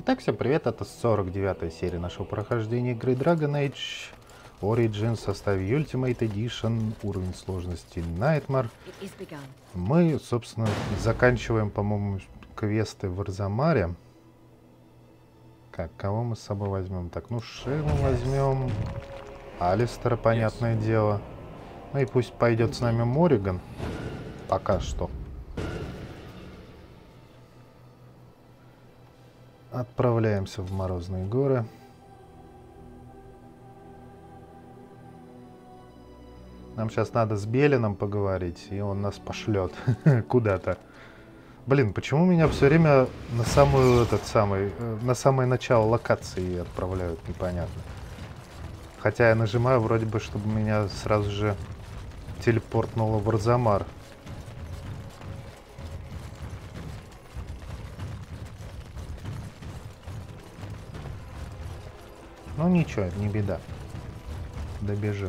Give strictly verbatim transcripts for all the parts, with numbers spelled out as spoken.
Итак, всем привет, это сорок девятая серия нашего прохождения игры Dragon Age Origins в составе Ultimate Edition, уровень сложности Nightmare. Мы, собственно, заканчиваем, по-моему, квесты в Арзамаре. Так, кого мы с собой возьмем? Так, ну Шиму возьмем, Алистера, понятное дело. Ну и пусть пойдет с нами Мориган. Пока что. Отправляемся в Морозные горы. Нам сейчас надо с Белином поговорить, и он нас пошлет куда-то. Блин, почему меня все время на самую этот самый, на самое начало локации отправляют, непонятно. Хотя я нажимаю вроде бы, чтобы меня сразу же телепортнуло в Арзамар. Ну ничего, не беда. Добежим.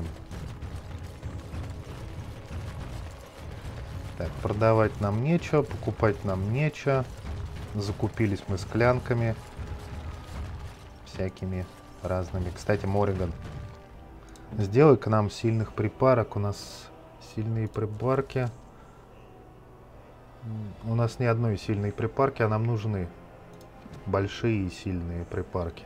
Так, продавать нам нечего, покупать нам нечего. Закупились мы склянками. Всякими разными. Кстати, Мориган, сделай-ка нам сильных припарок. У нас сильные припарки. У нас ни одной сильной припарки, а нам нужны большие и сильные припарки.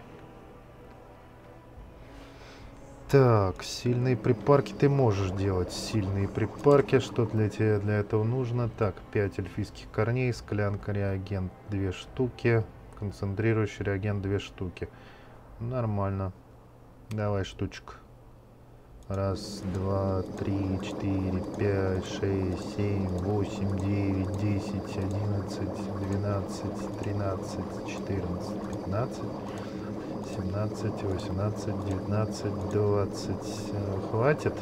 Так, сильные припарки ты можешь делать. Сильные припарки. Что для тебя для этого нужно? Так, пять эльфийских корней, склянка, реагент две штуки, концентрирующий реагент две штуки. Нормально. Давай штучек. Раз, два, три, четыре, пять, шесть, семь, восемь, девять, десять, одиннадцать, двенадцать, тринадцать, четырнадцать, пятнадцать. семнадцать, восемнадцать, девятнадцать, двадцать. Хватит?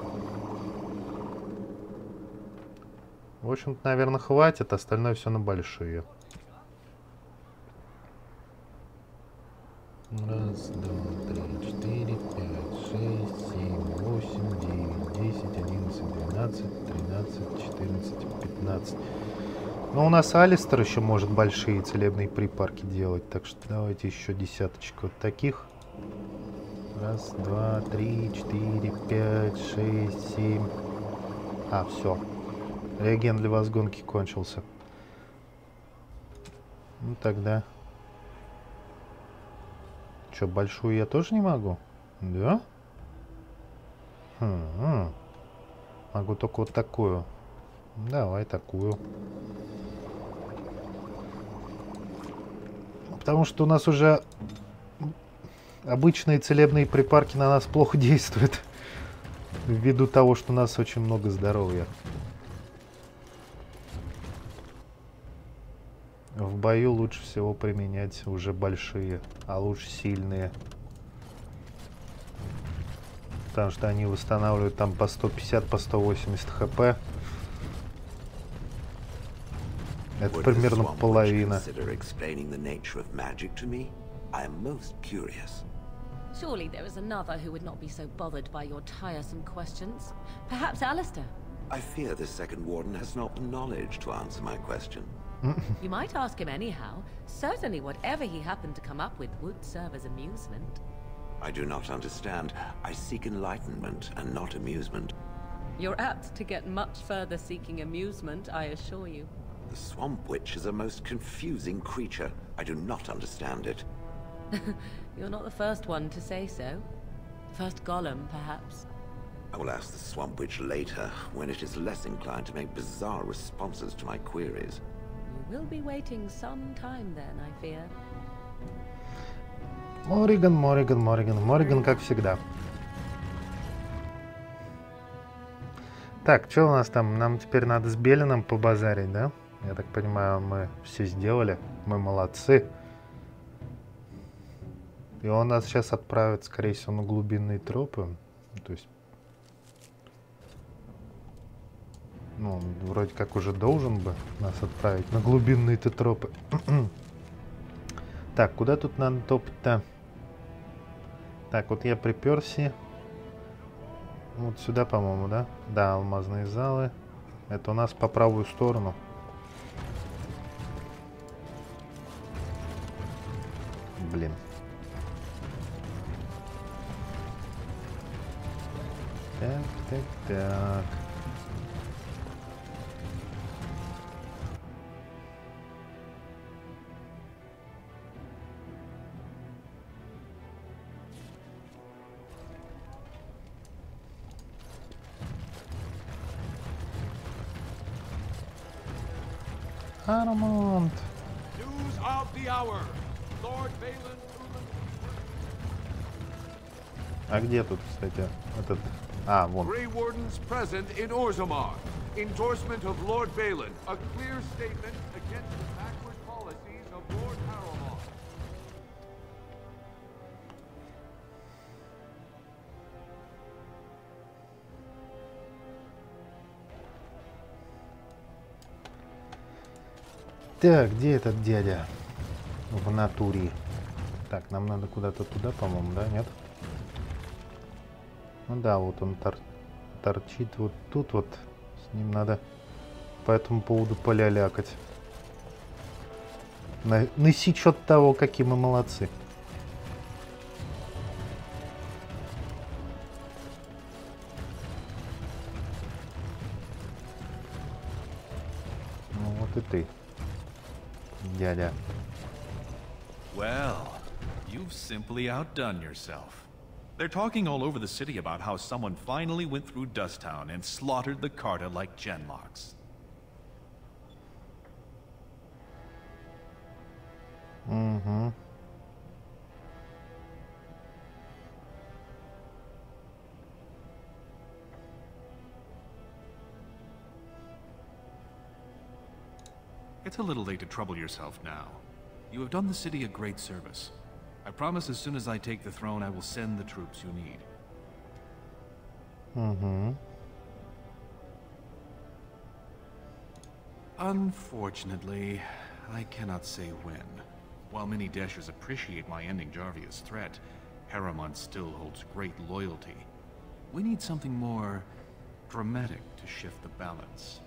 В общем-то, наверное, хватит. Остальное все на большие. Раз, два, три, четыре, пять, шесть, семь, восемь, девять, десять, одиннадцать, двенадцать, тринадцать, четырнадцать, пятнадцать. Но у нас Алистер еще может большие целебные припарки делать, так что давайте еще десяточку вот таких. Раз, два, три, четыре, пять, шесть, семь. А, все. Реагент для возгонки кончился. Ну тогда. Че, большую я тоже не могу? Да? Хм-хм. Могу только вот такую. Давай такую. Потому что у нас уже обычные целебные припарки на нас плохо действуют. Ввиду того, что у нас очень много здоровья. В бою лучше всего применять уже большие, а лучше сильные. Потому что они восстанавливают там по сто пятьдесят, по сто восемьдесят хп. Это примерно половина. Surely there is another who would not be so bothered by your tiresome questions. Perhaps Alistair? I fear the second warden has not the knowledge to answer my question. You might ask him anyhow. Certainly whatever he happened to come up with would serve as amusement. I do not understand. I seek enlightenment and not amusement. You're apt to get much further seeking amusement, I assure you. The Swamp Witch is a most confusing creature. I do not understand it. You're not the first one to say so. First Gollum, perhaps. I will ask the Swamp Witch later, when it is less inclined to make bizarre responses to my queries. You will be waiting some time then, I fear. Мориган, Мориган, Мориган, Мориган, как всегда. Так, что у нас там? Нам теперь надо с Белином побазарить, да? Я так понимаю, мы все сделали. Мы молодцы. И он нас сейчас отправит, скорее всего, на глубинные тропы. То есть... Ну, он вроде как уже должен бы нас отправить на глубинные-то тропы. Так, куда тут надо топать-то? Так, вот я приперся. Вот сюда, по-моему, да? Да, алмазные залы. Это у нас по правую сторону. Блин. Так, так, так. Арманд. News of the hour. Lord Balin. А где тут, кстати, этот... А, вон. Grey Wardens present in Orzammar. Endorsement of Lord Balin. A clear statement against the backward policies of Lord Harrowmont. Так, где этот дядя? В натуре. Так, нам надо куда-то туда, по-моему, да? Нет? Ну да, вот он тор торчит вот тут вот. С ним надо по этому поводу полялякать. На насечет того, какие мы молодцы. Ну вот и ты, дядя. Well, you've simply outdone yourself. They're talking all over the city about how someone finally went through Dusttown and slaughtered the Carta like Genlocks. Угу. It's a little late to trouble yourself now. You have done the city a great service. I promise as soon as I take the throne, I will send the troops you need. Угу. Unfortunately, I cannot say when. While many Dashers appreciate my ending Jarvia's threat, Harrowmont still holds great loyalty. We need something more dramatic to shift the balance.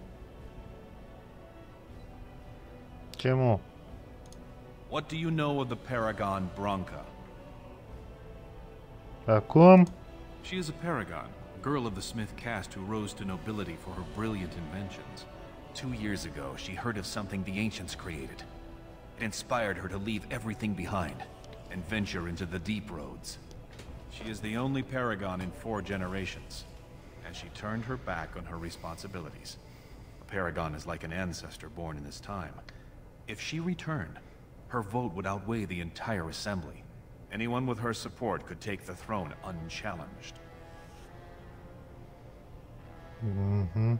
Чему? What do you know of the Paragon Branka? О ком? She is a paragon, a girl of the Smith caste who rose to nobility for her brilliant inventions. Two years ago, she heard of something the ancients created. It inspired her to leave everything behind and venture into the deep roads. She is the only paragon in four generations, and she turned her back on her responsibilities. A paragon is like an ancestor born in this time. If she returned, her vote would outweigh the entire assembly. Anyone with her support could take the throne unchallenged. Угу.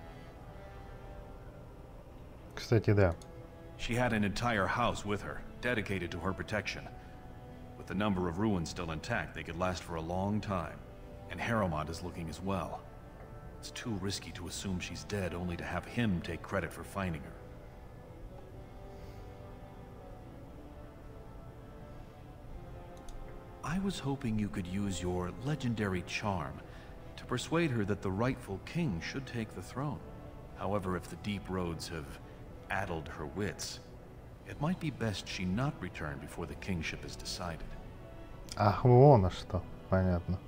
Кстати, да. She had an entire house with her, dedicated to her protection. With the number of ruins still intact, they could last for a long time. And Harrowmont is looking as well. It's too risky to assume she's dead only to have him take credit for finding her. I was hoping you could use your legendary charm to persuade her that the rightful king should take the throne. However, if the deep roads have addled her wits, it might be best she not return before the kingship is decided. Ах, вон а что. Понятно.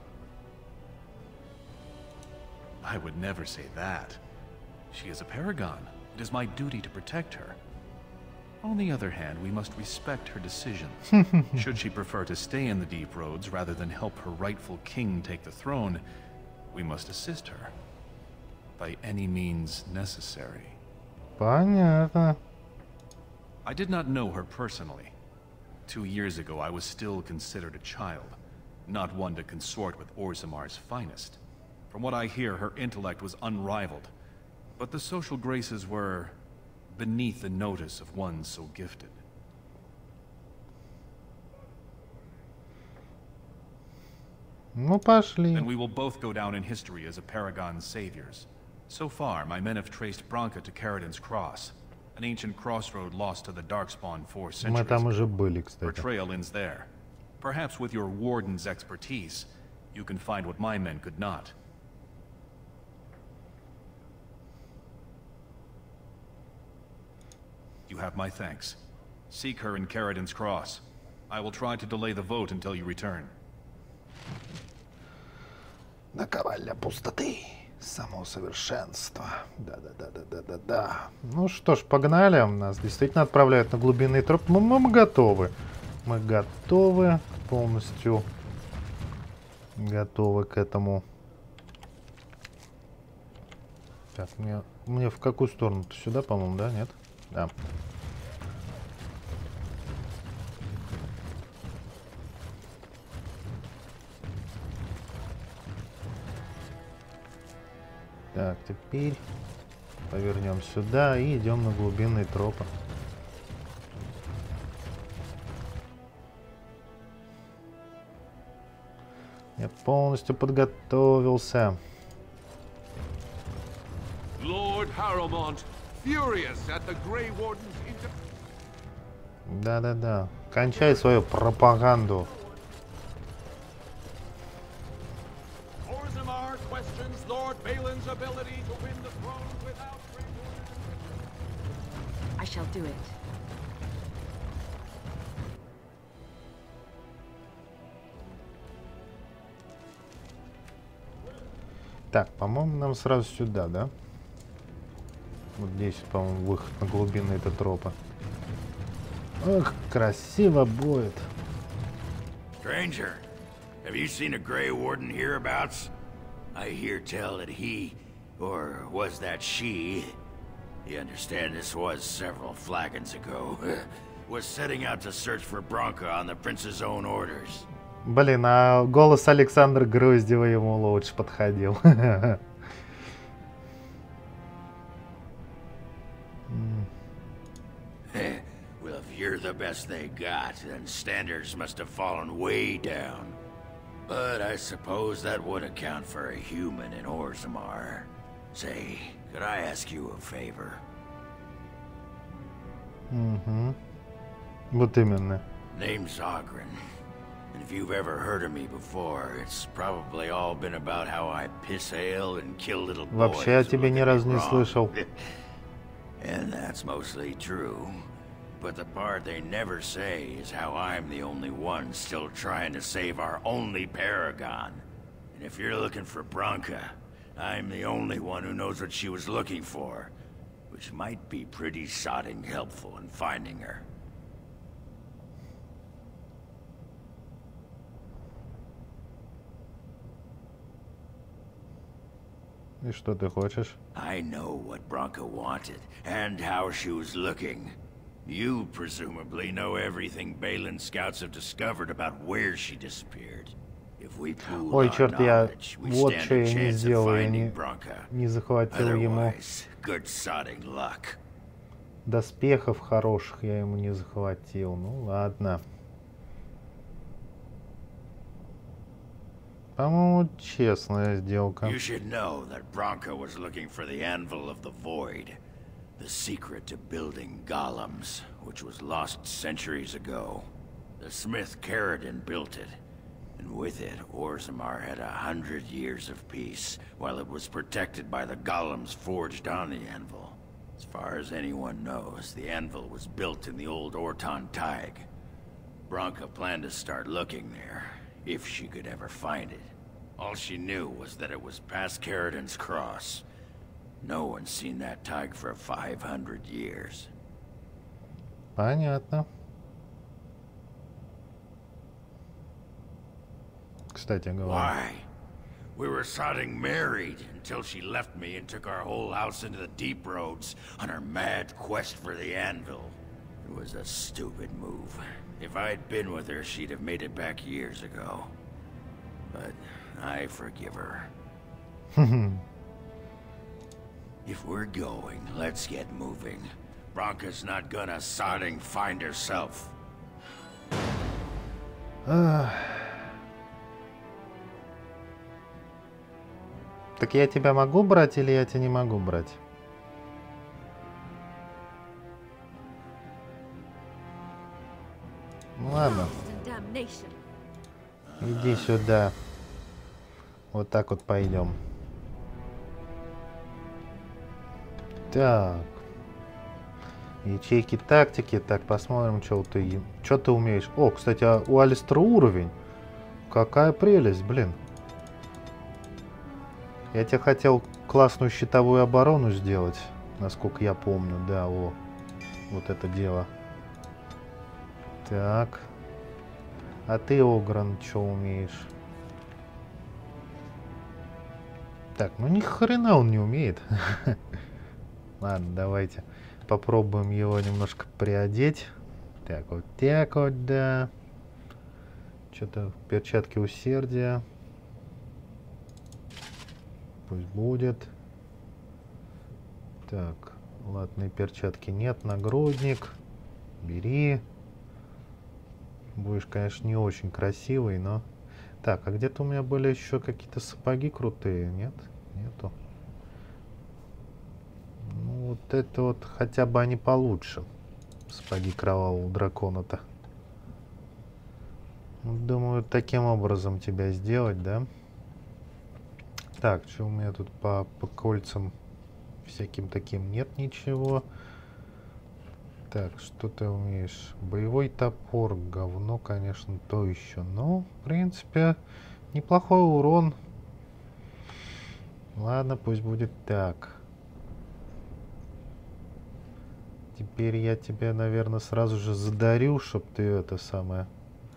I would never say that. She is a paragon. It is my duty to protect her. On the other hand, we must respect her decision. Should she prefer to stay in the deep roads rather than help her rightful king take the throne, we must assist her. By any means necessary. Понятно. I did not know her personally. Two years ago, I was still considered a child, not one to consort with Orzammar's finest. From what I hear, her intellect was unrivaled, but the social graces were beneath the notice of one so gifted. Ну, пошли. And we will both go down in history as a paragon's saviors. So far, my men have traced Branka to Caridin's Cross, an ancient crossroad lost to the Darkspawn four Мы centuries там ago. уже были, Her кстати. trail ends there. Perhaps with your warden's expertise, you can find what my men could not. You have my thanks. Seek her in Caridin's Cross. I will try to delay the vote until you return. Наковальня пустоты. Само совершенство. Да-да-да-да-да-да-да. Ну что ж, погнали. Нас действительно отправляют на глубинный троп. Мы, мы готовы. Мы готовы полностью. Готовы к этому. Так, мне, мне в какую сторону-то? Сюда, по-моему, да? Нет? Да. Так, теперь повернем сюда и идем на глубинные тропы. Я полностью подготовился. Lord Harrowmont, furious at the Grey Warden's inter... Да-да-да. Кончай свою пропаганду. Orzammar questions Lord Balin's ability to win the throne without Grey Warden. I shall do it. Так, по-моему, нам сразу сюда, да? Вот здесь, по-моему, выход на глубинные это тропы. Ох, красиво будет. Stranger, have you seen a Grey Warden hereabouts? I hear tell that he, or was that she, you understand this was several flagons ago, was setting out to search for Branka on the Prince's own orders. Блин, а голос Александра Груздева ему лучше подходил. Well, if you're the best they got, then standards must have fallen way down. But I suppose that would account for a human in Orzammar. Say, could I ask you a favor? Угу. Вот именно. Name's Ogren. And if you've ever heard of me before, it's probably all been about how I piss ale and kill little boys. Вообще я тебя ни разу не слышал. And that's mostly true. But the part they never say is how I'm the only one still trying to save our only paragon. And if you're looking for Branka, I'm the only one who knows what she was looking for, which might be pretty sodding helpful in finding her. И что ты хочешь? I know what Branka wanted, and how she was looking. You presumably know everything Balin scouts have discovered about where she disappeared. If we pool Ой, our черт, я knowledge, we вот stand что a я не chance of сделал, я finding не, Branka. не захватил ему Otherwise, good sodding luck. доспехов хороших, я ему не захватил. Ну ладно. По-моему, честная сделка. You should know that Branka was looking for the Anvil of the Void, the secret to building golems, which was lost centuries ago. The smith Caridin built it, and with it, Orzammar had a hundred years of peace, while it was protected by the golems forged on the anvil. As far as anyone knows, the anvil was built in the old Orton Taig. Branka planned to start looking there, if she could ever find it. All she knew was that it was past Caridin's Cross. No one's seen that Taig for five hundred years. Понятно. Кстати говоря. Why? We were sodding married until she left me and took our whole house into the deep roads on her mad quest for the anvil. It was a stupid move. If I'd been with her, she'd have made it back years ago. But I forgive her. If we're going, let's get moving. Branka's not gonna sodding find herself. Так я тебя могу брать или я тебя не могу брать? Ну ладно. Иди сюда. Вот так вот пойдем. Так. Ячейки тактики. Так, посмотрим, что ты, что ты умеешь. О, кстати, а у Алистера уровень. Какая прелесть, блин. Я тебе хотел классную щитовую оборону сделать, насколько я помню. Да, о, вот это дело. Так. А ты, Огран, что умеешь? Так, ну ни хрена он не умеет. Ладно, давайте попробуем его немножко приодеть. Так, вот так вот, да. Что-то перчатки усердия. Пусть будет. Так, латные перчатки нет. Нагрудник. Бери. Будешь, конечно, не очень красивый, но... Так, а где-то у меня были еще какие-то сапоги крутые, нет? Нету. Ну, вот это вот хотя бы они получше. Сапоги кровавого дракона-то. Ну, думаю, таким образом тебя сделать, да? Так, что у меня тут по, по кольцам всяким таким нет ничего. Так, что ты умеешь? Боевой топор, говно, конечно, то еще. Но, в принципе, неплохой урон. Ладно, пусть будет так. Теперь я тебя, наверное, сразу же задарю, чтобы ты это самое...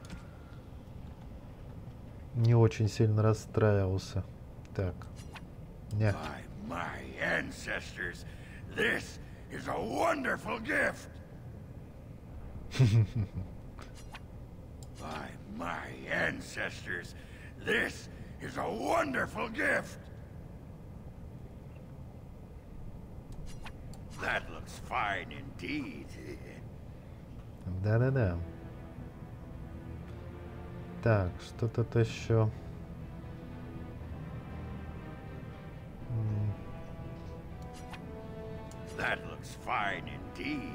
не очень сильно расстраивался. Так. Нет. By my ancestors, this is a wonderful gift. By my ancestors, this is a wonderful gift. That looks fine indeed. Да-да-да. Так, что тут еще? That looks fine indeed.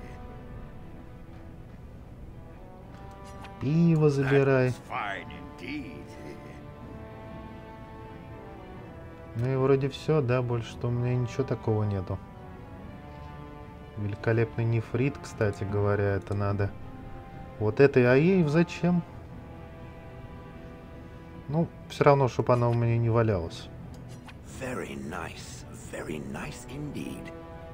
Пиво забирай. Ну и вроде все, да, больше что у меня ничего такого нету. Великолепный нефрит, кстати говоря, это надо. Вот это, а ей зачем? Ну, все равно, чтобы она у меня не валялась. Very nice, very nice indeed.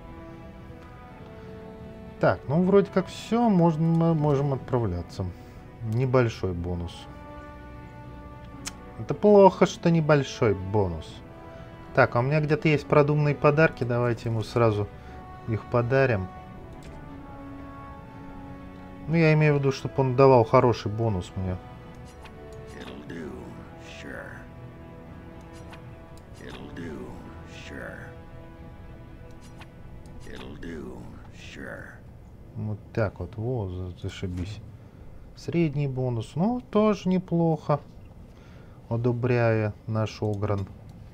Так, ну вроде как все, можно, можем отправляться. Небольшой бонус. Это плохо, что небольшой бонус. Так, а у меня где-то есть продуманные подарки. Давайте ему сразу их подарим. Ну, я имею в виду, чтобы он давал хороший бонус мне. Вот так вот, во, зашибись. Средний бонус, ну, тоже неплохо. Одобряя наш Огран.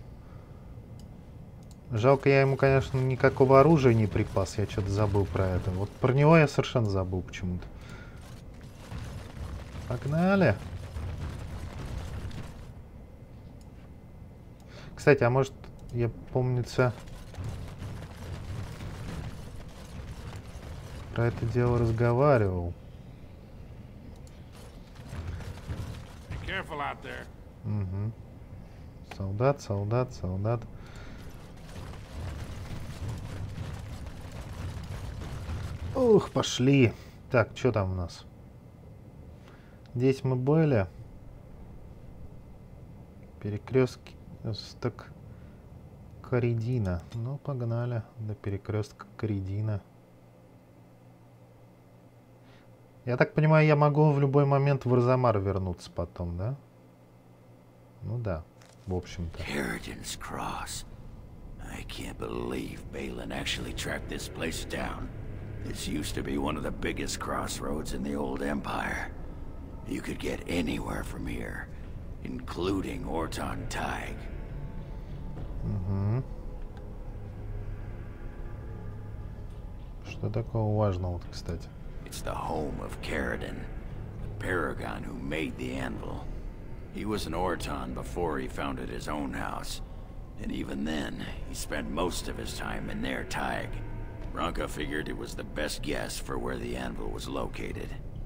Жалко, я ему, конечно, никакого оружия не припас. Я что-то забыл про это. Вот про него я совершенно забыл почему-то. Погнали. Кстати, а может, я, помнится, про это дело разговаривал. Угу. Солдат, солдат, солдат. Ух, пошли. Так, что там у нас? Здесь мы были. Перекрестки. Так. Коридина. Ну, погнали до перекрестка Коридина. Я так понимаю, я могу в любой момент в Арзамар вернуться потом, да? Ну да, в общем-то. Caridin's Cross. I can't believe Balin actually tracked this place down. This used to be one of the biggest crossroads in the old Empire. You could get anywhere from here, including Orton Tig. Угу. Что такого важного, кстати? It's the home of Caridin, the paragon who made the anvil. He was an Orton before he founded his own house. And even then, he spent most of his time in their Tig. Branka figured it was the best guess for where the anvil was located.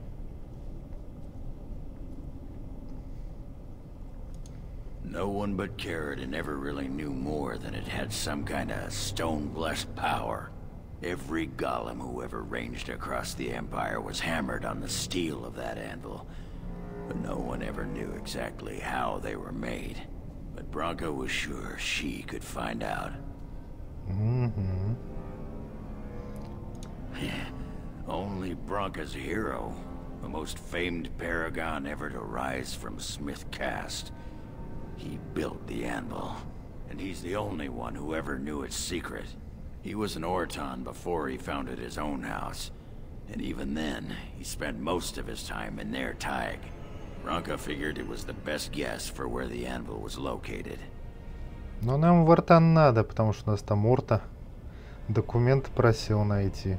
No one but Caridin ever really knew more than it had some kind of stone-blessed power. Every golem who ever ranged across the Empire was hammered on the steel of that anvil. But no one ever knew exactly how they were made. But Branka was sure she could find out. Mm-hmm. Only Branka's hero, the most famed paragon ever to rise from Smith Cast. He built the anvil, and he's the only one who ever knew its secret. He was an Orton before he founded his own house, and even then, he spent most of his time in their Taig. Branka figured it was the best guess for where the anvil was located. Но нам в Ортан надо, потому что у нас там Орта документ просил найти.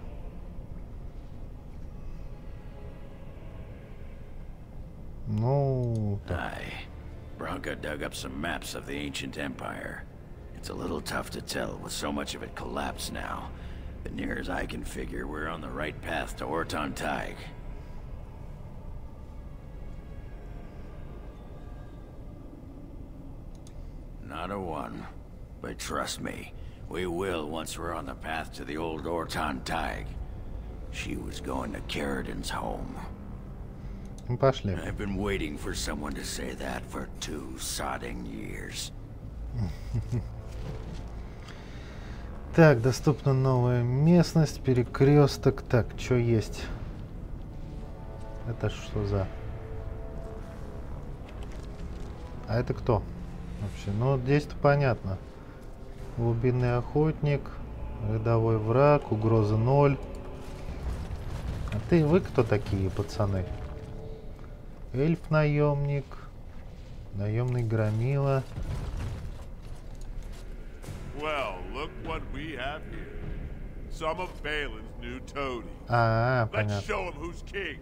Ну... Aye. Branka dug up some maps of the ancient empire. It's a little tough to tell with so much of it collapsed now. But near as I can figure, we're on the right path to Orton Taig. Not a one. But trust me, we will once we're on the path to the old Orton Taig. She was going to Caridin's home. Пошли. I've been waiting for someone to say that for two sodding years. Так, доступна новая местность, перекресток. Так, что есть? Это что за? А это кто? Вообще, ну здесь-то понятно. Глубинный охотник, рядовой враг, угроза ноль. А ты, вы кто такие, пацаны? Эльф-наемник, наемный громила. Well, look what we have here. Some of Balin's new toadies. А, Let's понятно. show him who's king.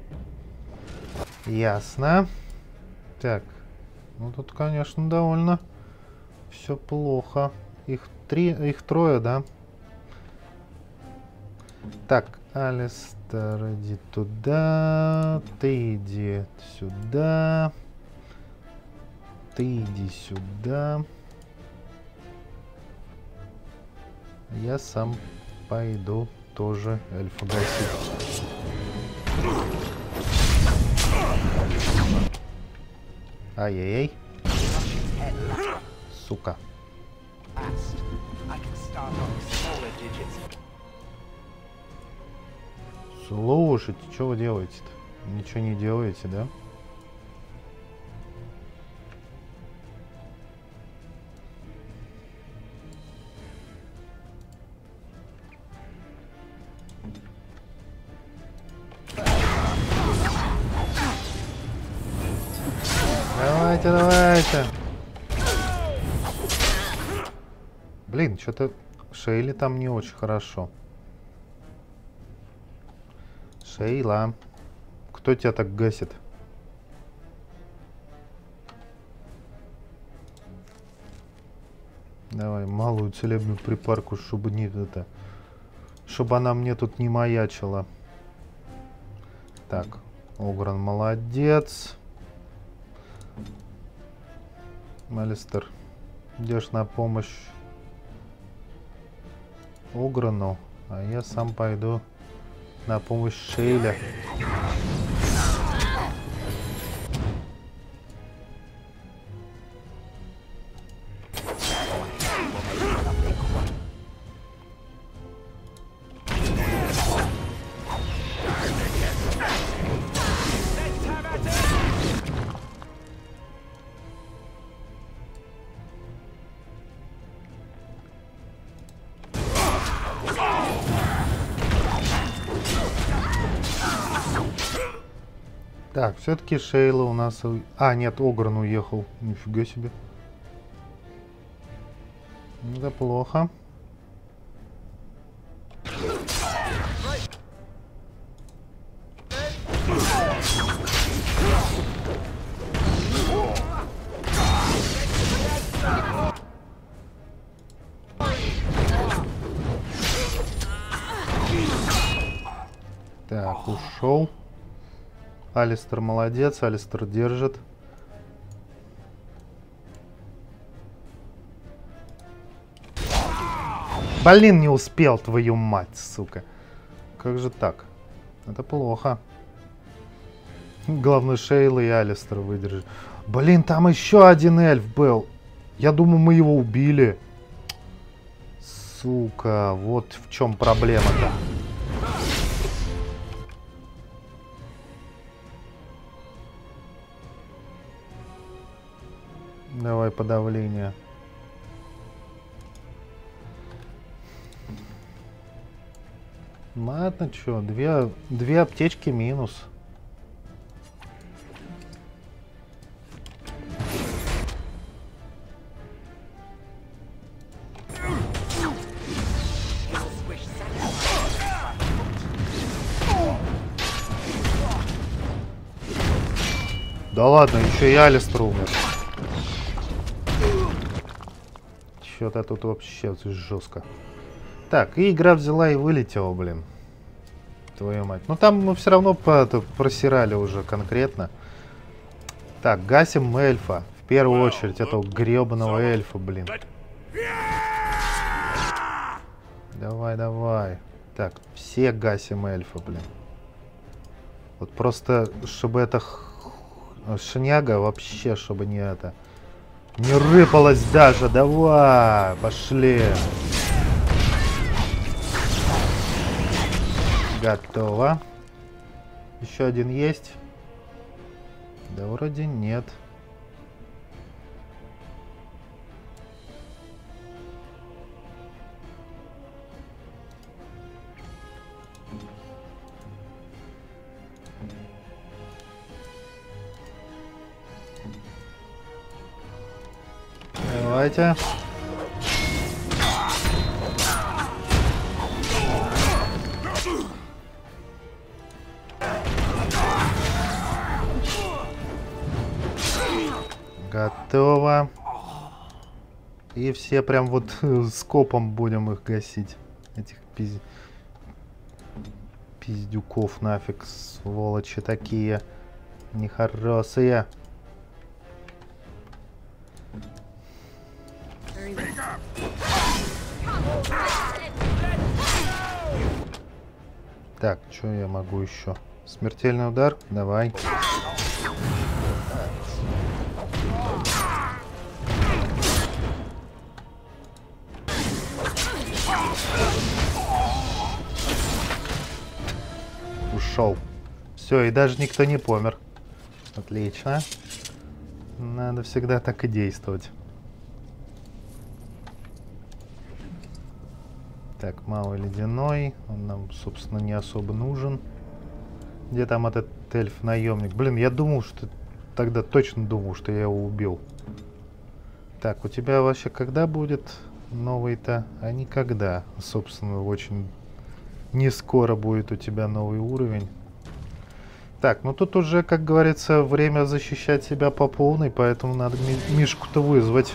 Ясно. Так, ну тут, конечно, довольно все плохо. Их три, их трое, да? Так, Алистер, иди туда. Ты иди сюда. Ты иди сюда. Я сам пойду тоже эльфа гасить. Ай-яй-яй. Сука. Слушайте, что вы делаете-то? Ничего не делаете, да? Давайте, давайте. Блин, что-то Шейли там не очень хорошо. Шейла. Кто тебя так гасит? Давай, малую целебную припарку, чтобы не это... Чтобы она мне тут не маячила. Так, Огран молодец. Алистер, идешь на помощь Ограну, а я сам пойду на помощь Шейле. Так, все-таки Шейла у нас... А, нет, Огран уехал. Нифига себе. Это плохо. ушел. Алистер молодец, Алистер держит. Блин, не успел, твою мать, сука. Как же так? Это плохо. Главное, Шейла и Алистер выдержит. Блин, там еще один эльф был. Я думаю, мы его убили. Сука, вот в чем проблема-то. Давай подавление. Ладно, чё, две, две аптечки минус. Да ладно, еще и Алистер умер. Что-то тут вообще жестко. Так, и игра взяла и вылетела, блин. Твою мать. Ну там мы все равно по просирали уже конкретно. Так, гасим эльфа. В первую очередь этого гребаного эльфа, блин. Давай, давай. Так, все гасим эльфа, блин. Вот просто, чтобы это шняга вообще, чтобы не это... Не рыпалась даже. Давай, пошли. Готово. Еще один есть? Да вроде нет. Давайте. Готово. И все прям вот скопом будем их гасить. Этих пиз... пиздюков нафиг, сволочи такие. Нехорошие. Так, что я могу еще? Смертельный удар? Давай. Ушел. Все, и даже никто не помер. Отлично. Надо всегда так и действовать. Так, малый ледяной. Он нам, собственно, не особо нужен. Где там этот эльф-наемник? Блин, я думал, что... Тогда точно думал, что я его убил. Так, у тебя вообще когда будет новый-то? А никогда. Собственно, очень... Не скоро будет у тебя новый уровень. Так, ну тут уже, как говорится, время защищать себя по полной, поэтому надо ми Мишку-то вызвать.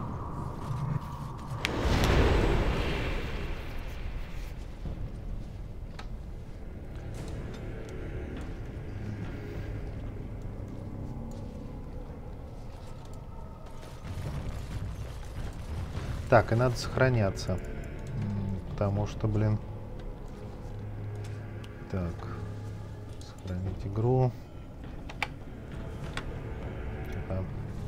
Так, и надо сохраняться. Потому что, блин... Так, сохранить игру. Тихо.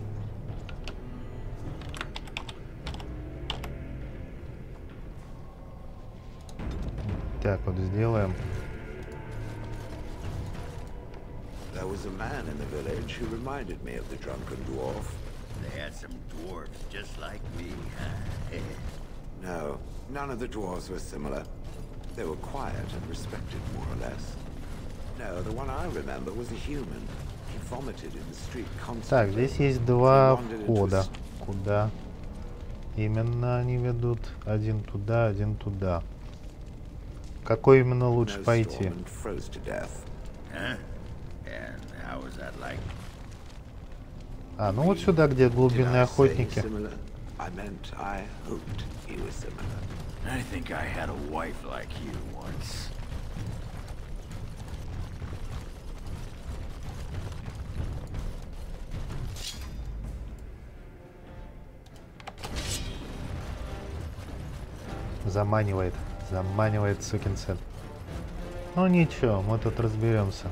Так, вот сделаем. There was a man in the village who reminded me of the drunken dwarf. They had some dwarves just like me, huh? No, none of the dwarves were similar. They were quiet and respected, more or less. No, the one I remember was a human. He vomited in the street constantly. Так, здесь есть два входа. Куда именно они ведут? Один туда, один туда. Какой именно лучше пойти? А, ну вот сюда, где глубинные охотники. I think I had a wife like you once. Заманивает. Заманивает сукин сын. Ну ничего, мы тут разберемся.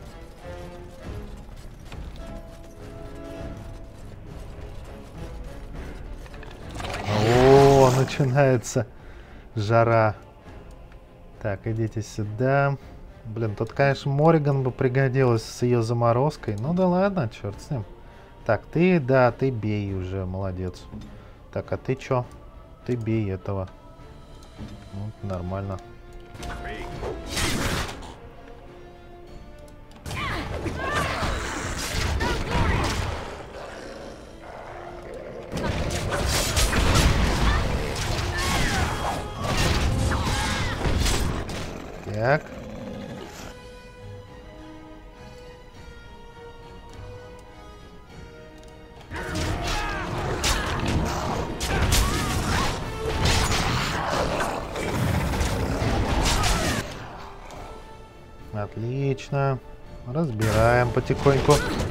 О, начинается жара. Так, идите сюда. Блин, тут, конечно, Морриган бы пригодилась с ее заморозкой. Ну да ладно, черт с ним. Так, ты, да, ты бей уже, молодец. Так, а ты чё? Ты бей этого. Ну, нормально. Так. Отлично. Разбираем потихоньку.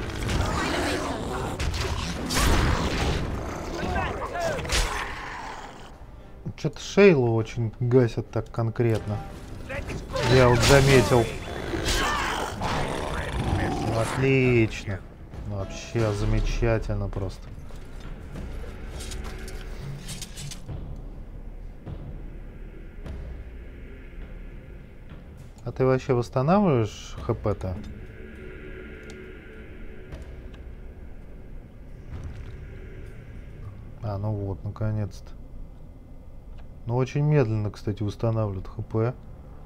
Что-то Шейлу очень гасят так конкретно. Я вот заметил. Отлично. Вообще замечательно просто. А ты вообще восстанавливаешь хп-то? А, ну вот, наконец-то. Ну, очень медленно, кстати, восстанавливает хп.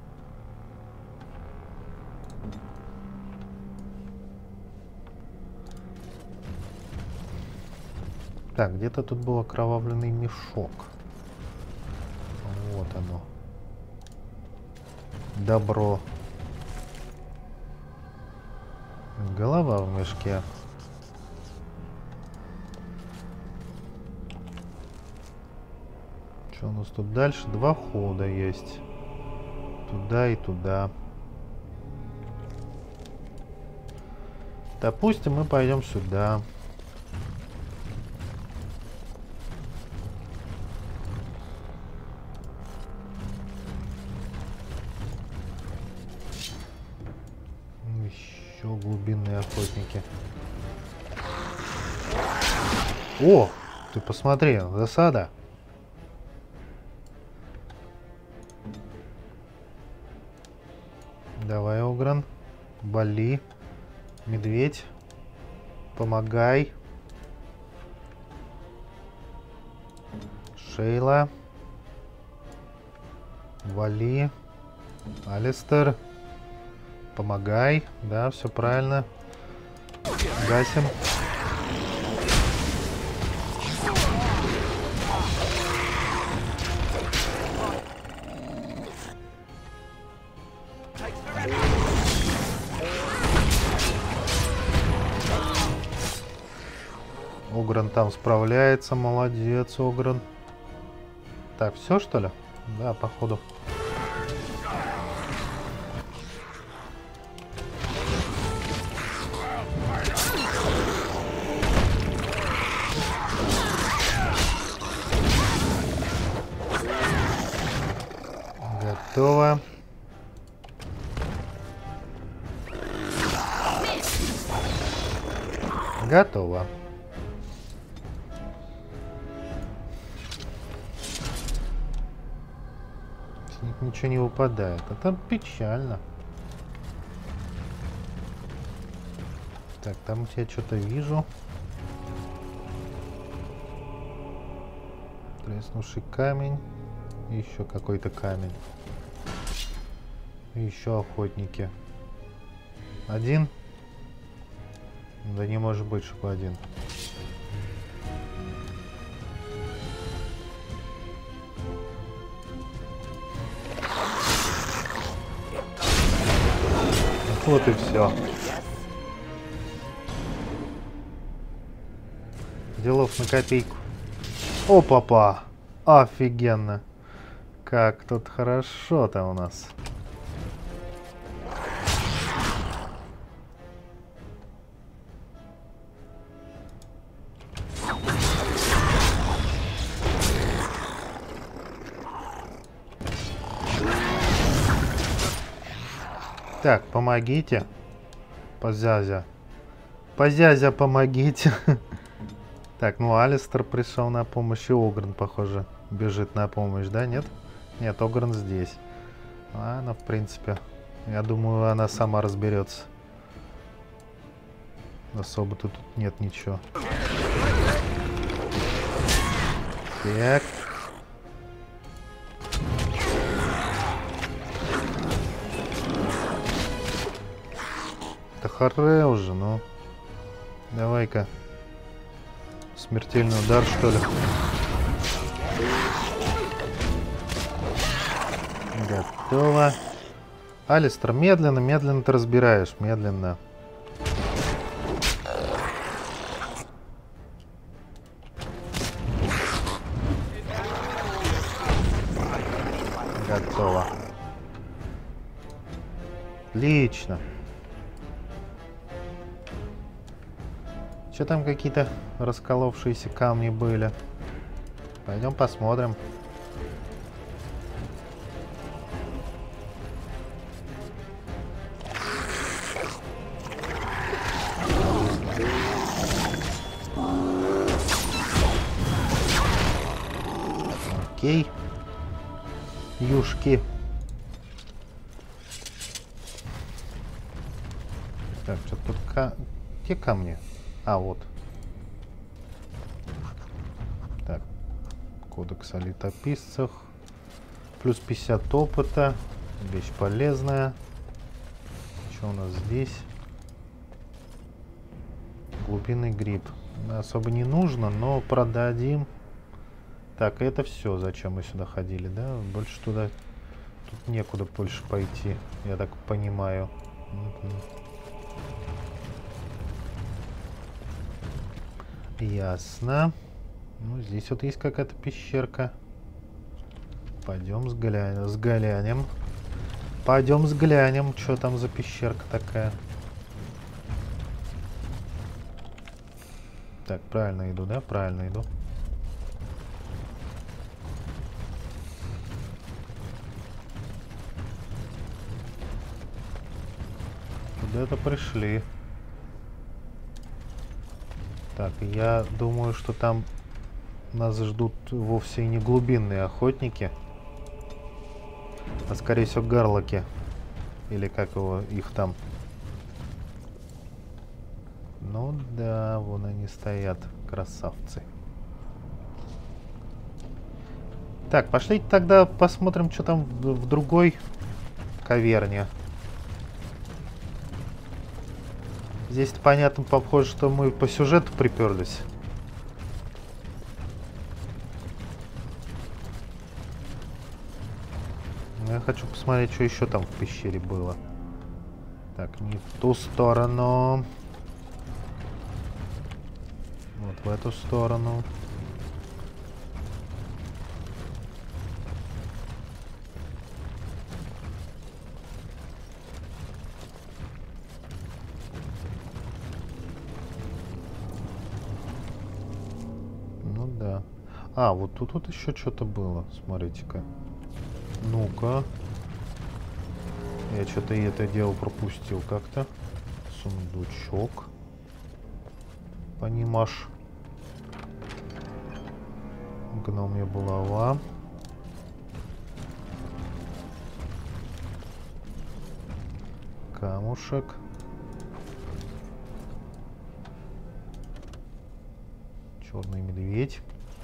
Так, где-то тут был окровавленный мешок. Вот оно. Добро. Голова в мешке. Что у нас тут дальше? Два хода есть. Туда и туда. Допустим, мы пойдем сюда. Еще глубинные охотники. О, ты посмотри, засада. Давай, Огран. Вали. Медведь. Помогай. Шейла. Вали. Алистер. Помогай. Да, все правильно. Гасим. Огран там справляется, молодец, Огран. Так, все что ли? Да, походу. Готово. Готово. С них ничего не выпадает. Это печально. Так, там я что-то вижу. Треснувший камень. Еще какой-то камень. Еще охотники. Один? Да не может быть, чтобы один. Вот и все. Делов на копейку. О, папа! Офигенно! Как тут хорошо-то у нас. Так, помогите. Позязя. Позязя, помогите. Так, ну Алистер пришел на помощь, и Огрен, похоже, бежит на помощь, да? Нет? Нет, Огрен здесь. Ладно, в принципе. Я думаю, она сама разберется. Особо-то тут нет ничего. Так. Да харе уже, ну. Давай-ка. Смертельный удар, что ли? Готово. Алистер, медленно, медленно ты разбираешь. Медленно. Готово. Отлично. Что там какие-то расколовшиеся камни были? Пойдем посмотрим. Окей. Юшки. Так, что тут ка... Где камни? А, вот. Так. Кодекс о летописцах. Плюс пятьдесят опыта. Вещь полезная. Что у нас здесь? Глубинный гриб. Особо не нужно, но продадим. Так, это все, зачем мы сюда ходили, да? Больше туда... Тут некуда больше пойти, я так понимаю. Ясно. Ну, здесь вот есть какая-то пещерка. Пойдем взглянем. Взглянем. Пойдем взглянем, что там за пещерка такая. Так, правильно иду, да? Правильно иду. Куда-то пришли. Так, я думаю, что там нас ждут вовсе не глубинные охотники, а скорее всего гарлоки. Или как его, их там. Ну да, вон они стоят, красавцы. Так, пошли тогда посмотрим, что там в, в другой каверне. Здесь понятно, похоже, что мы по сюжету приперлись. Я хочу посмотреть, что еще там в пещере было. Так, не в ту сторону. Вот в эту сторону. Ну да. А, вот тут вот еще что-то было. Смотрите-ка. Ну-ка. Я что-то это дело пропустил как-то. Сундучок. Понимаешь. Гномья булава. Камушек. Черный медведь.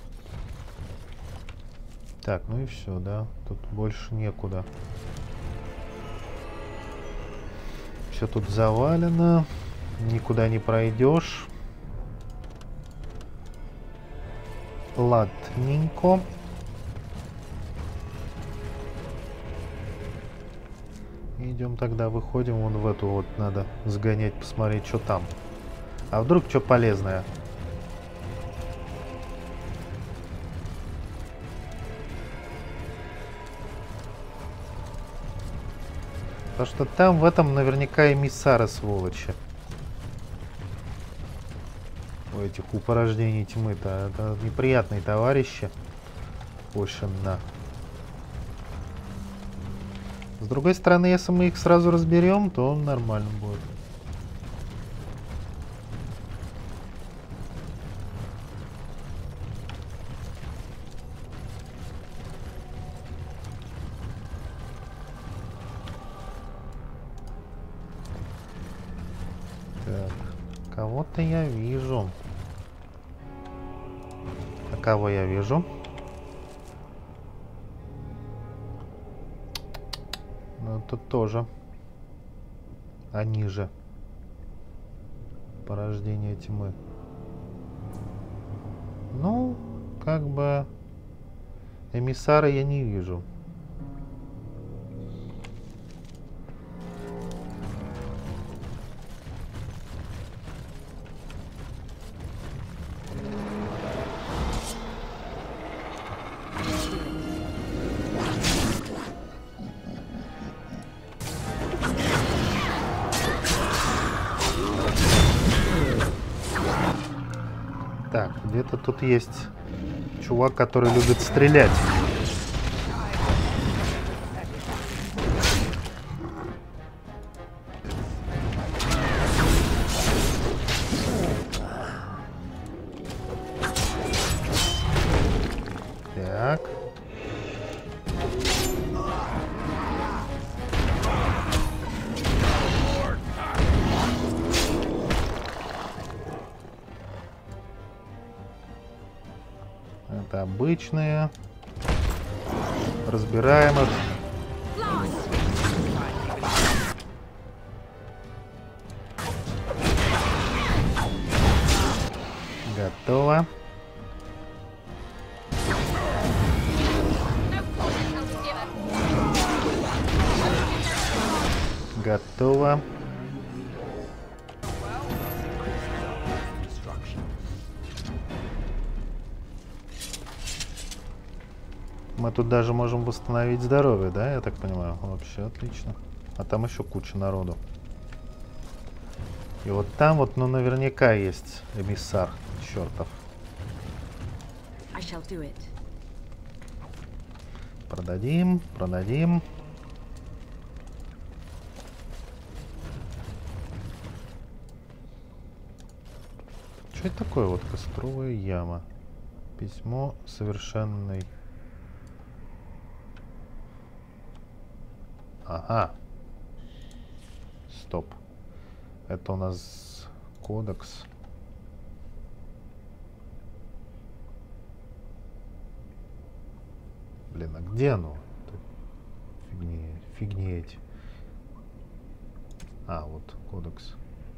Так, ну и все, да. Тут больше некуда. Все тут завалено. Никуда не пройдешь. Ладненько. Идем тогда, выходим. Вон в эту вот надо сгонять, посмотреть, что там. А вдруг что полезное? Потому что там в этом наверняка эмиссары, сволочи. У этих у порождений тьмы-то. Это неприятные товарищи. Очень на. С другой стороны, если мы их сразу разберем, то нормально будет. Так, кого-то я вижу. А кого я вижу? Ну, тут тоже. Они же. Порождение тьмы. Ну, как бы... Эмиссара я не вижу. Так, где-то тут есть чувак, который любит стрелять. Так. Это обычные. Разбираем их. Готово. Готово. Мы тут даже можем восстановить здоровье, да, я так понимаю? Вообще отлично. А там еще куча народу. И вот там вот, ну, наверняка есть эмиссар чертов. Продадим, продадим. Что это такое? Вот костровая яма. Письмо совершенной. Ага. Стоп. Это у нас кодекс. Блин, а где оно? Фигни, фигни эти. А, вот кодекс.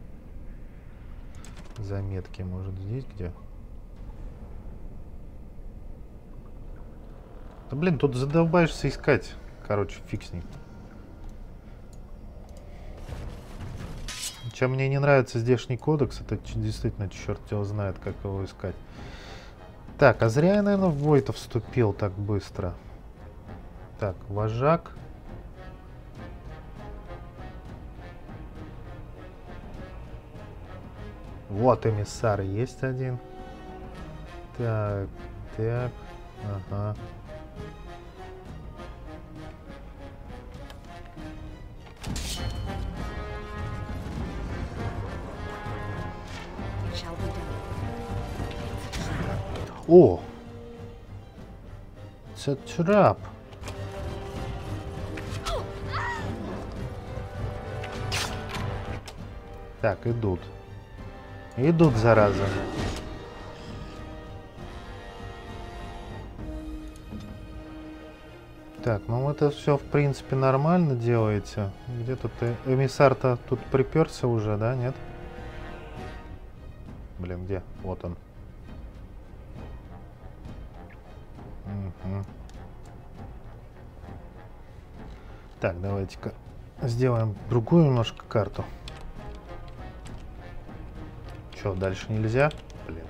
Заметки, может, здесь где? Да блин, тут задолбаешься искать. Короче, фиг с ним. Чем мне не нравится здешний кодекс, это действительно черт его знает, как его искать. Так, а зря я, наверное, в Войта вступил так быстро. Так, вожак. Вот эмиссар есть один. Так, так, ага. О! Это трап. Так, идут. Идут, зараза. Так, ну это все в принципе нормально делаете. Где тут эмиссар-то тут приперся уже, да, нет? Блин, где? Вот он. Угу. Так, давайте-ка сделаем другую немножко карту. Че, дальше нельзя? Блин.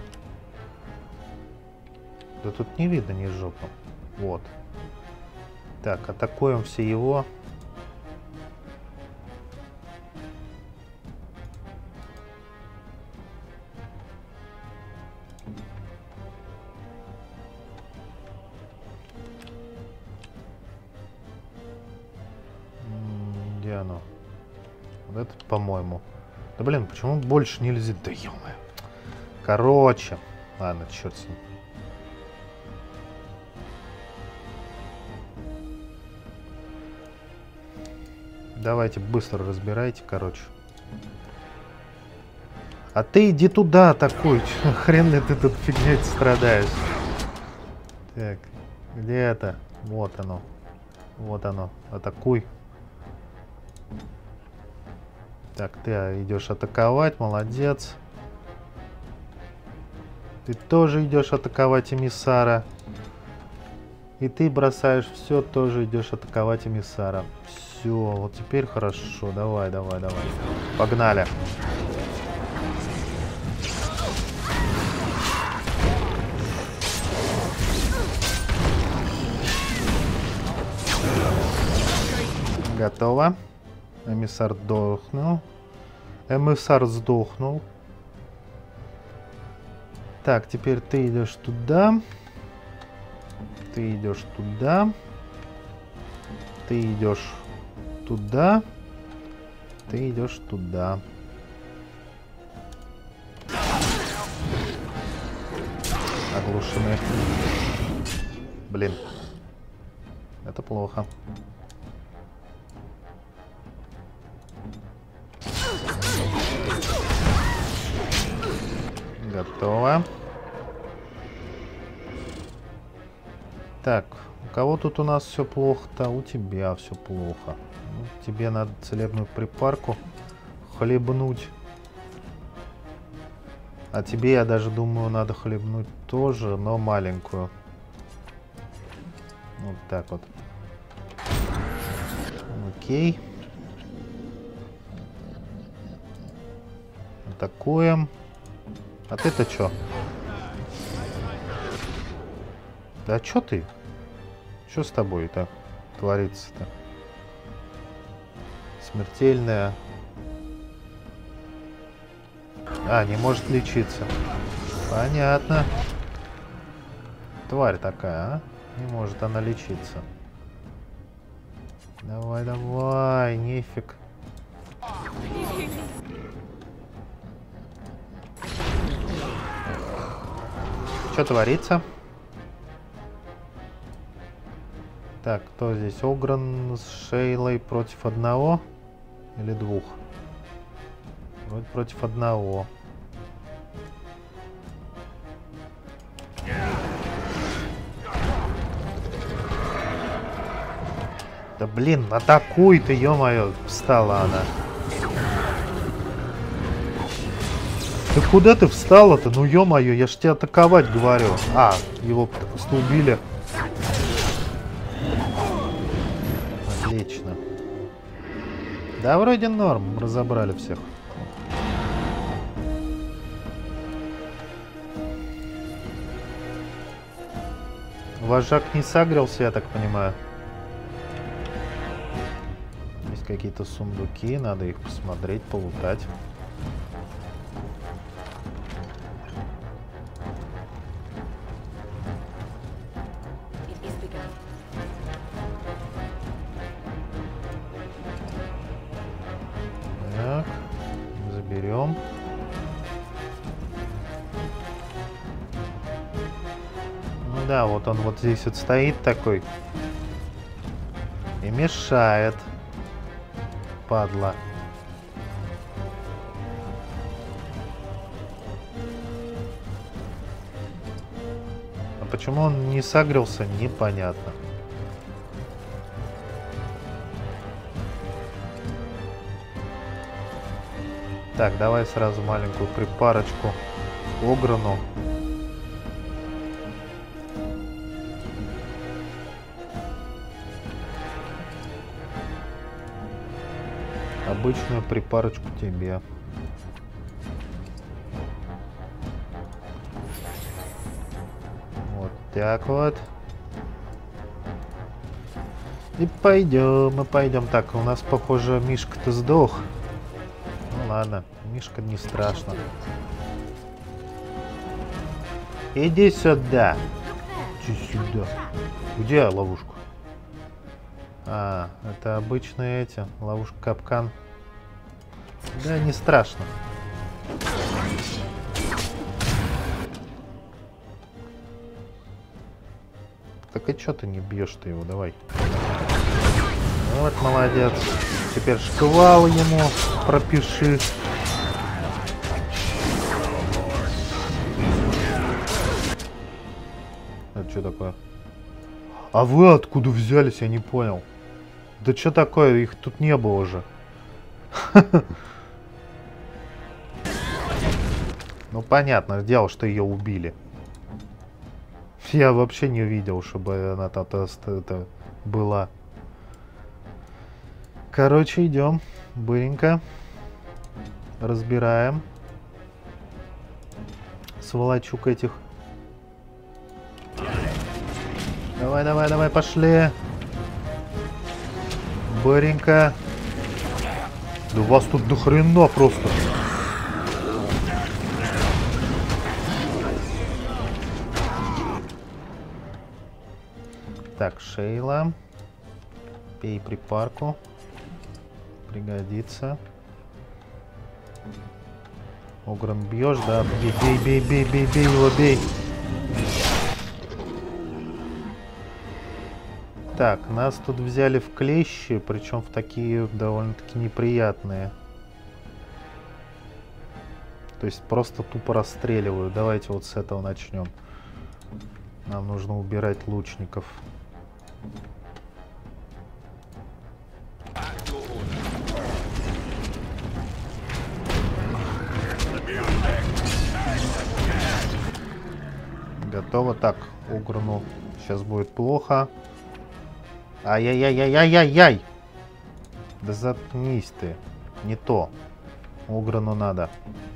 Да тут не видно ни жопу. Вот. Так, атакуем все его. Где оно? Вот этот, по-моему. Да блин, почему больше нельзя? Да ё-моё. Короче. Ладно, черт с ним. Давайте быстро разбирайте, короче. А ты иди туда, такой. Хрен ли ты тут фигней страдаешь. Так, где это? Вот оно. Вот оно. Атакуй. Так, ты идешь атаковать, молодец. Ты тоже идешь атаковать эмиссара. И ты бросаешь все, тоже идешь атаковать эмиссара. Все, вот теперь хорошо. Давай, давай, давай. Погнали. Готово. Эмиссар сдохнул. Эмиссар сдохнул. Так, теперь ты идешь туда. Ты идешь туда. Ты идешь туда. Ты идешь туда. Оглушены. Блин. Это плохо. Готово. Так, у кого тут у нас все плохо-то? У тебя все плохо. Ну, тебе надо целебную припарку хлебнуть. А тебе, я даже думаю, надо хлебнуть тоже, но маленькую. Вот так вот. Окей. Атакуем. А ты-то чё? Да чё ты? Чё с тобой-то творится-то? Смертельная. А, не может лечиться. Понятно. Тварь такая, а? Не может она лечиться. Давай, давай, нефиг. Что творится? Так, кто здесь? Огран с Шейлой против одного или двух? Вроде против одного. Да блин, атакуй ты, ё-моё, встала она. Да куда ты встала-то? Ну ё-моё, я ж тебя атаковать говорю. А, его просто убили. Отлично. Да, вроде норм, разобрали всех. Вожак не сагрился, я так понимаю. Есть какие-то сундуки, надо их посмотреть, полутать. Так, заберем. Ну да, вот он вот здесь вот стоит такой и мешает, падла. А почему он не сагрился, непонятно. Так, давай сразу маленькую припарочку Ограну. Обычную припарочку тебе. Вот так вот. И пойдем, мы пойдем. Так, у нас, похоже, Мишка-то сдох. Ну ладно, Мишка не страшно. Иди сюда. Иди сюда. Где ловушку? А, это обычные эти, ловушка, капкан. Да, не страшно. Так и чё ты не бьешь-то его, давай. Вот, молодец. Теперь шквал ему пропиши. Это что такое? А вы откуда взялись, я не понял. Да что такое, их тут не было уже. Ну понятно, дело, что ее убили. Я вообще не видел, чтобы она там это была. Короче, идем быренько. Разбираем. Сволочук этих. Давай, давай, давай, пошли. Быренько. Да у вас тут до хрена просто. Так, Шейла. Пей припарку. Пригодится. Огран бьешь, да? Бей, бей, бей, бей, бей, бей его, бей. Так, нас тут взяли в клещи, причем в такие довольно-таки неприятные. То есть просто тупо расстреливают. Давайте вот с этого начнем. Нам нужно убирать лучников. Готово. Так, Ограну сейчас будет плохо. Ай-яй-яй-яй-яй-яй-яй! Да заткнись ты. Не то. Ограну надо.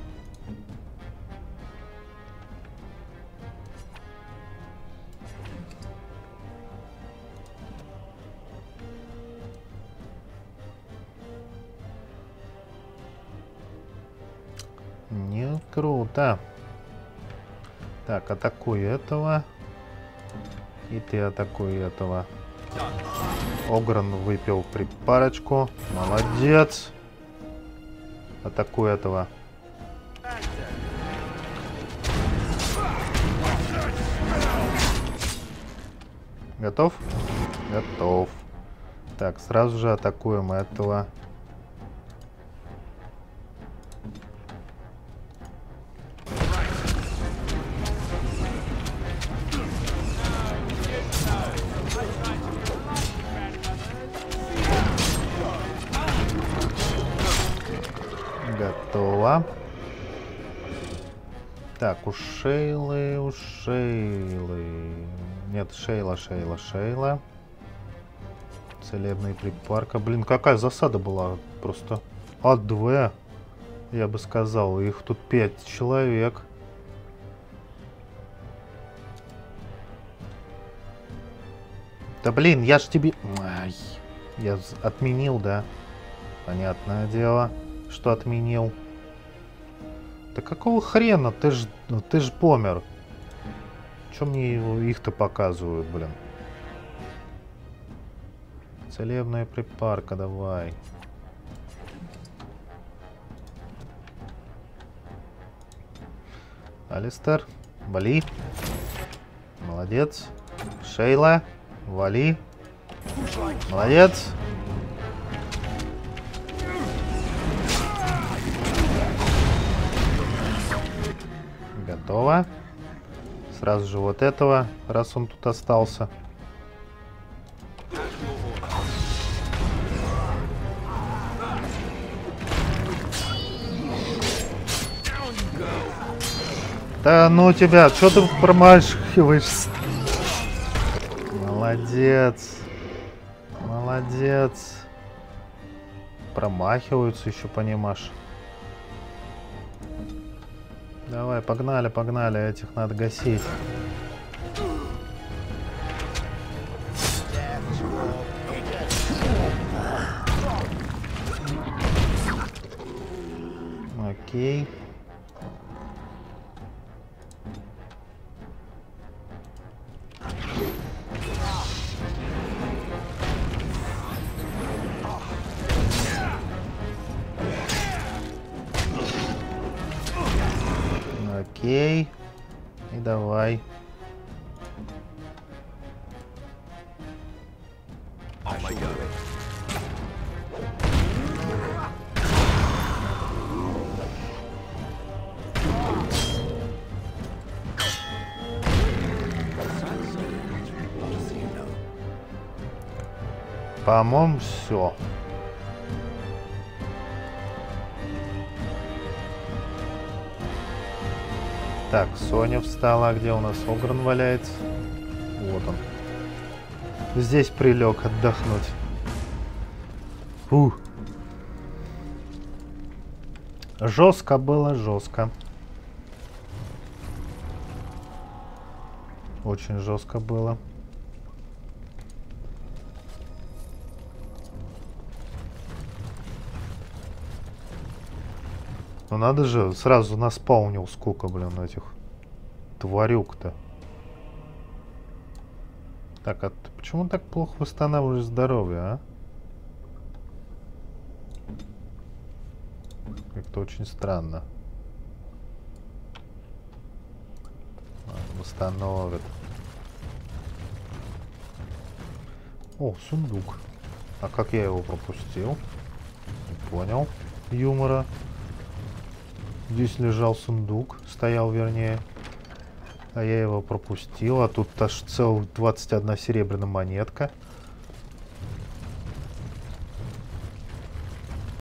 Не круто. Так, атакуй этого. И ты атакуй этого. Огран выпил припарочку. Молодец. Атакуй этого. Готов? Готов. Так, сразу же атакуем этого. Готово. Так, у Шейлы, у Шейлы. Нет, Шейла, Шейла, Шейла. Целебный припарка. Блин, какая засада была. Просто А2, я бы сказал. Их тут пять человек. Да блин, я ж тебе... Ай, я отменил, да? Понятное дело, что отменил. Да какого хрена? Ты ж, ты ж помер. Чё мне их-то показывают, блин? Целебная припарка, давай. Алистер, вали. Молодец. Шейла, вали. Молодец. Готово. Сразу же вот этого, раз он тут остался. Да ну тебя, что ты промахиваешься? Молодец. Молодец. Промахиваются еще, понимаешь. Давай, погнали, погнали, этих надо гасить. Окей. Окей. И давай. По-моему, все. Так, Соня встала. А где у нас Огран валяется? Вот он. Здесь прилег отдохнуть. Фух. Жестко было, жестко. Очень жестко было. Ну надо же, сразу наспаунил сколько, блин, этих тварюк-то. Так, а ты почему так плохо восстанавливаешь здоровье, а? Как-то очень странно. Восстановит. О, сундук. А как я его пропустил? Не понял юмора. Здесь лежал сундук, стоял вернее. А я его пропустил. А тут аж целых двадцать одна серебряная монетка.